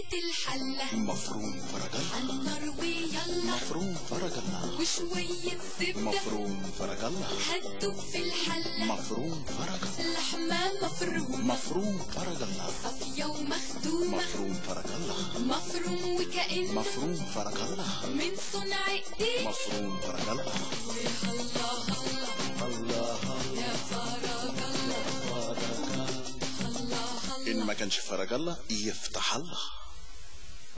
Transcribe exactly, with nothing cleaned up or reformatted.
بيت الحلة مفروم فرج الله، عالنار ويلا مفروم فرج الله، وشوية زبدة مفروم فرج الله، هتدوب في الحلة مفروم فرج الله، لحمة مفرومة مفروم فرج الله، صافية ومخدومة مفروم فرج الله، مفروم وكأنه مفروم فرج الله، من صنع ايديه مفروم فرج الله. الله الله الله يا فرج الله فرج الله، الله إن ما كانش فرج الله يفتح الله.